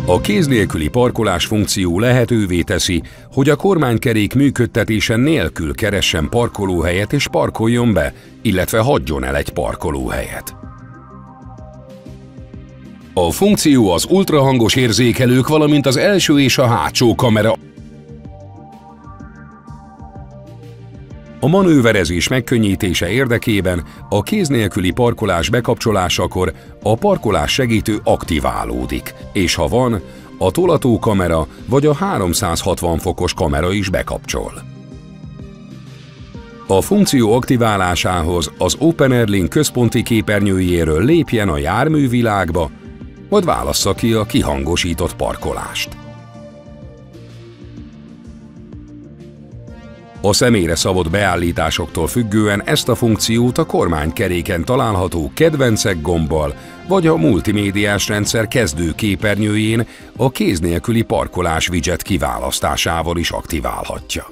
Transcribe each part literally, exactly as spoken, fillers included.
A kéz nélküli parkolás funkció lehetővé teszi, hogy a kormánykerék működtetése nélkül keressen parkolóhelyet és parkoljon be, illetve hagyjon el egy parkolóhelyet. A funkció az ultrahangos érzékelők, valamint az első és a hátsó kamera. A manőverezés megkönnyítése érdekében a kéz nélküli parkolás bekapcsolásakor a parkolás segítő aktiválódik, és ha van, a tolatókamera vagy a háromszázhatvan fokos kamera is bekapcsol. A funkció aktiválásához az OpenAirLink központi képernyőjéről lépjen a járművilágba, majd válassza ki a kihangosított parkolást. A személyre szabott beállításoktól függően ezt a funkciót a kormánykeréken található kedvencek gombbal vagy a multimédiás rendszer kezdő képernyőjén a kéz nélküli parkolás widget kiválasztásával is aktiválhatja.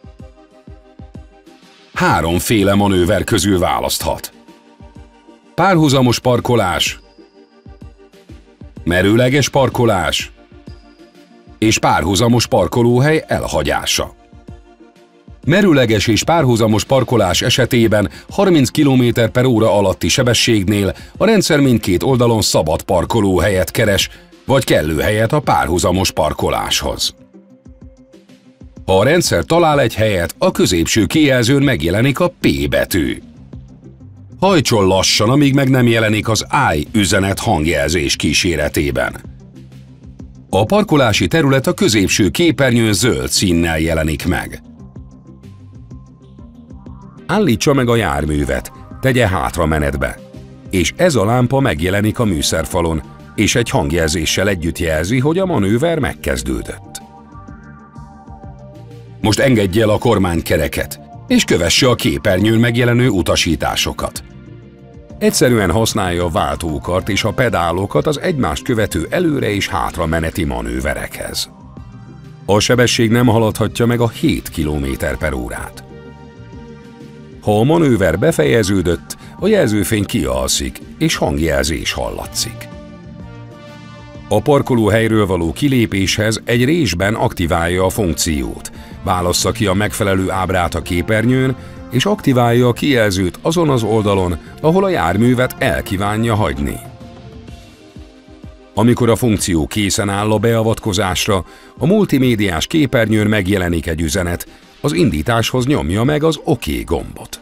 Háromféle manőver közül választhat: párhuzamos parkolás, merőleges parkolás és párhuzamos parkolóhely elhagyása. Merőleges és párhuzamos parkolás esetében harminc kilométer per óra alatti sebességnél a rendszer mindkét oldalon szabad parkolóhelyet keres, vagy kellő helyet a párhuzamos parkoláshoz. Ha a rendszer talál egy helyet, a középső kijelzőn megjelenik a P betű. Hajtson lassan, amíg meg nem jelenik az állj üzenet hangjelzés kíséretében. A parkolási terület a középső képernyőn zöld színnel jelenik meg. Állítsa meg a járművet, tegye hátra menetbe, és ez a lámpa megjelenik a műszerfalon, és egy hangjelzéssel együtt jelzi, hogy a manőver megkezdődött. Most engedje el a kormánykereket, és kövesse a képernyőn megjelenő utasításokat. Egyszerűen használja a váltókart és a pedálokat az egymást követő előre és hátra meneti manőverekhez. A sebesség nem haladhatja meg a hét kilométer per órát. Ha a manőver befejeződött, a jelzőfény kialszik, és hangjelzés hallatszik. A parkolóhelyről való kilépéshez egy résben aktiválja a funkciót, válassza ki a megfelelő ábrát a képernyőn, és aktiválja a kijelzőt azon az oldalon, ahol a járművet el kívánja hagyni. Amikor a funkció készen áll a beavatkozásra, a multimédiás képernyőn megjelenik egy üzenet, az indításhoz nyomja meg az OK gombot.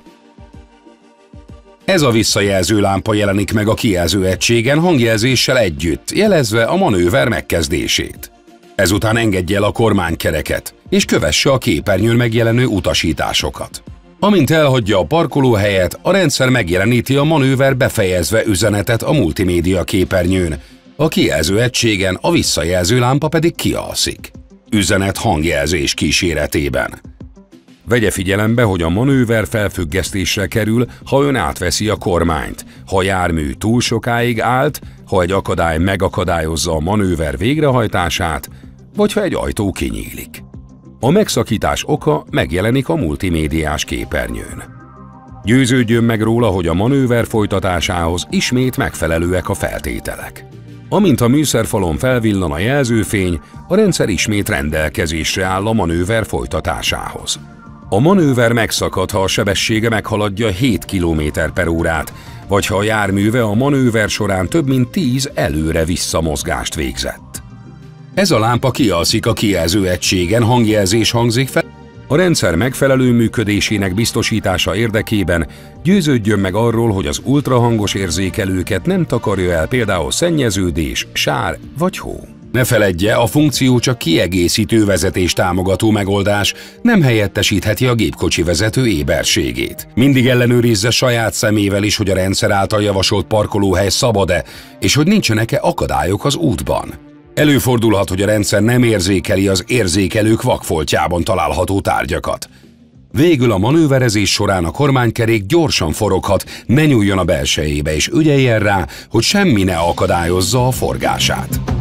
Ez a visszajelző lámpa jelenik meg a kijelző egységen hangjelzéssel együtt, jelezve a manőver megkezdését. Ezután engedje el a kormánykereket, és kövesse a képernyőn megjelenő utasításokat. Amint elhagyja a parkolóhelyet, a rendszer megjeleníti a manőver befejezve üzenetet a multimédia képernyőn, a kijelző egységen a visszajelző lámpa pedig kialszik. Üzenet hangjelzés kíséretében. Vegye figyelembe, hogy a manőver felfüggesztésre kerül, ha ön átveszi a kormányt, ha a jármű túl sokáig állt, ha egy akadály megakadályozza a manőver végrehajtását, vagy ha egy ajtó kinyílik. A megszakítás oka megjelenik a multimédiás képernyőn. Győződjön meg róla, hogy a manőver folytatásához ismét megfelelőek a feltételek. Amint a műszerfalon felvillan a jelzőfény, a rendszer ismét rendelkezésre áll a manőver folytatásához. A manőver megszakad, ha a sebessége meghaladja hét kilométer per órát, vagy ha a járműve a manőver során több mint tíz előre-vissza mozgást végzett. Ez a lámpa kialszik a kijelző egységen, hangjelzés hangzik fel. A rendszer megfelelő működésének biztosítása érdekében győződjön meg arról, hogy az ultrahangos érzékelőket nem takarja el például szennyeződés, sár vagy hó. Ne feledje, a funkció csak kiegészítő vezetés támogató megoldás, nem helyettesítheti a gépkocsi vezető éberségét. Mindig ellenőrizze saját szemével is, hogy a rendszer által javasolt parkolóhely szabad-e, és hogy nincsenek-e akadályok az útban. Előfordulhat, hogy a rendszer nem érzékeli az érzékelők vakfoltjában található tárgyakat. Végül a manőverezés során a kormánykerék gyorsan foroghat, ne nyúljon a belsejébe és ügyeljen rá, hogy semmi ne akadályozza a forgását.